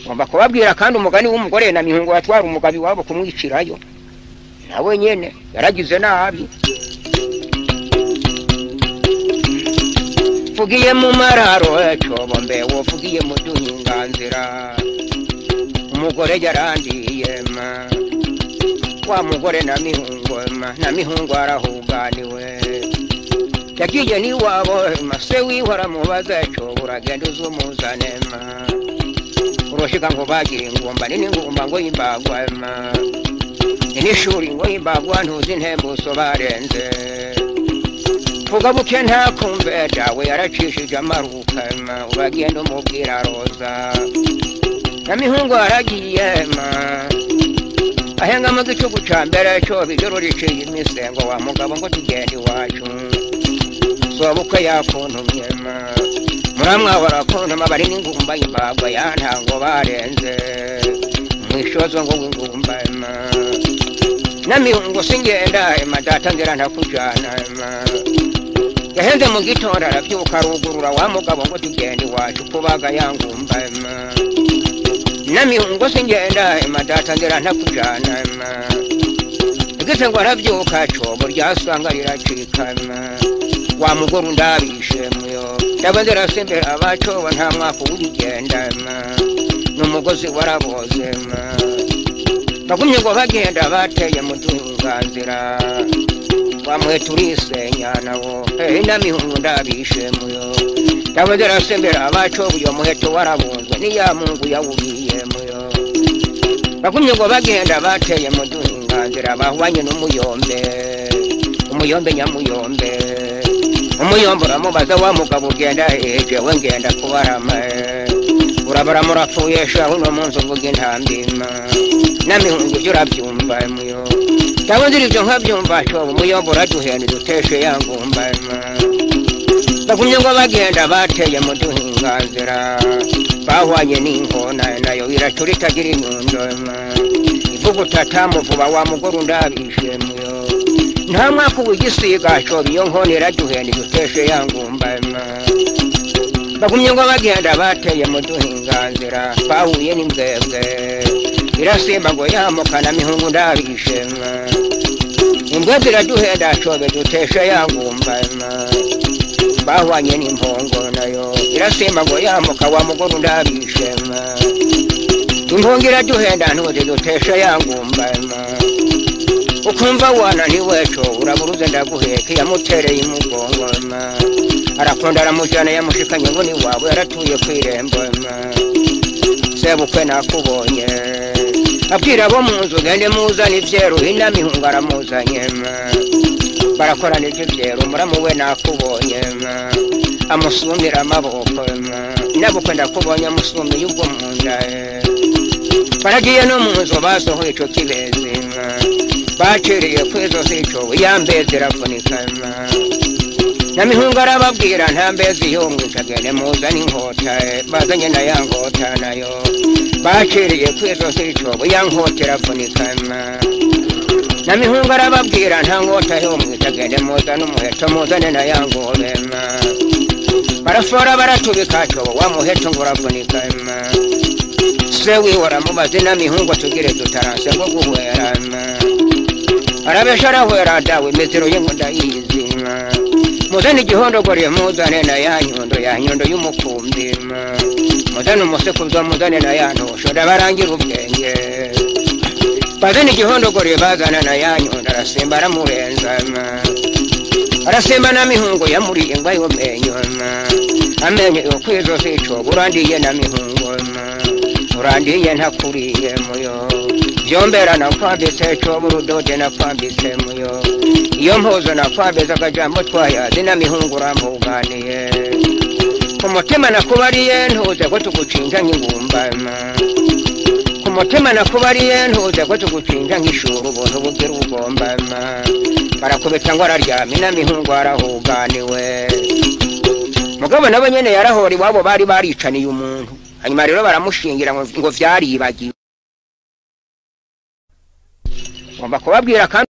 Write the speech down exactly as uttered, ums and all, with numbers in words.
ngomba kubabwira kandi umugani w'umugore na mihungu watwara umugabi wabo kumwicirayo nawe nyene yaragize nabi. Fugiye mu mararo ecobo mbe wofugiye mu duhinganzira umugore yarandiye ma wa mugore na mihungu ma na mihungu arahuganiwe yagiye ni wabo mase wihora mubaza ecobo uragenda uzumuzane ma uroshika ngo bagira ingumba nini ngumba ngo yimbagwa ma inishuri ngo yimbagwa ntuzi ntembuso barenze vuga buke nta kumve dawe yaracishije amaruka ma uragenda umubwira roza na mihungu aragiye ma ahenga mu gicugu ca mbere cyo bijoro riciye imisengo wa mugabo ngo tugende iwacu sobukwe yakuntumye ma muramwa warakuntuma bari n'ingumba yimbagwa yantango barenze mwishozo ngo ingumba ma na mihungu singenda ma data ngira ntakujana ma yahenze mu gitondo aravyuka arugurura wa mugabo ngo tugende iwacu kubaga yangumba ma na mihungu singenda ma data ngira ntakujana ma igise ngo aravyuka cobo ryasanga riracika ma wa mugore undabishe muyo ndabandera sembera abacoba nta mwaka urigenda ma n'umugozi waraboze ma bagumye ngo bagenda bateye mu duhinganzira bamwe turisenya nabo eh na mihungu ndabishe muyo ndabandera sembera abacoba uyo muheto warabunzwe ni ya mungu yawubiye muyo bagumye ngo bagenda bateye mu duhinganzira bahwanye n'umuyombe umuyombe nyamuyombe umuyombo ramubaza wa mugabo ugenda heje we ngenda kubarama urabara murapfuyesha uno munsi uvuga intambima na mihungu ibyo urabyumva muyo ndabonzira ibyo nkabyumva cyo umuyombo uraduhenda duteshe yangumba bagumye ngo bagenda bateye mu duhinganzira bahwanye n'inkona nayo iracuritagira inyundo ivuga utatamu vuba wa mugore undabishe muyo nta mwaka w'igisiga cyo biyo nkone iraduhenda duteshe yangumba bagumye ngo bagenda bateye mu duhinganzira bahuye n'imbwebwe irasimba ngo yamukana mihungu ndabishe imbwebwe iraduhenda cobe duteshe yangumba bahwanye n'impongo nayo irasimba ngo yamuka wa mugore ndabishe impongo iraduhenda ntuzi duteshe yangumba ukumva wana ni wecho uraburuze ndaguheke yamutereye imugongo ma arakonda aramujana yamushikanye ngo ni wawe yaratuye kwirembo ma sebukwe nakubonye abwira abo munzu gende muzana ivyero ina mihungu aramuzanye ma barakorana ivyero muramuwe nakubonye ma amusumira amaboko ma nabukwe ndakubonye amusumye ubwo munda baragiye no munzu basohoye ico kibezi ma baciriye kwezo sico yambeze rafunikana na mihungu arababwira nta mbezi yo mwitagene muzana inkota bazanye na yangota nayo baciriye kwezo sico yankota rafunikana na mihungu arababwira nta nkota yo mwitagene muzana umuheto muzane na yangobema barafora baratubika cyo wa muheto ngo rafunikana sewi waramubaze na mihungu tugire dutaranse ngo guhwerana arabeshara hwera dawe metero yengo ndayizima muzane igihondo gore muzane na ya nyondo ya nyondo y'umukumbi muzane umusekuzo muzane na ya ntosho ndabarangira ubwenge bazane igihondo gore bazana na ya nyondo arasemba aramurenza arasemba na mihungu yamuriye ngo ayo menyo amenyo yo kwizo sico burandiye na mihungu urandiye ntakuriye muyo vyombera na kwambitse cyo burudoje na kwambitse muyo iyo mpuzo na kwambeza akajambo twayazi na mihungu ramuganiye kumutima nakubariye ntuze ko tugucinja nk'ingumba kumutima nakubariye ntuze ko tugucinja nk'ishuru ubuntu bugira ubugomba barakubita ngo araryame na mihungu arahuganiwe mugabo nabo nyene yarahori wabo bari baricaniye umuntu hanyuma rero baramushingira ngo vyaribagiwe ngomba kubabwira kandi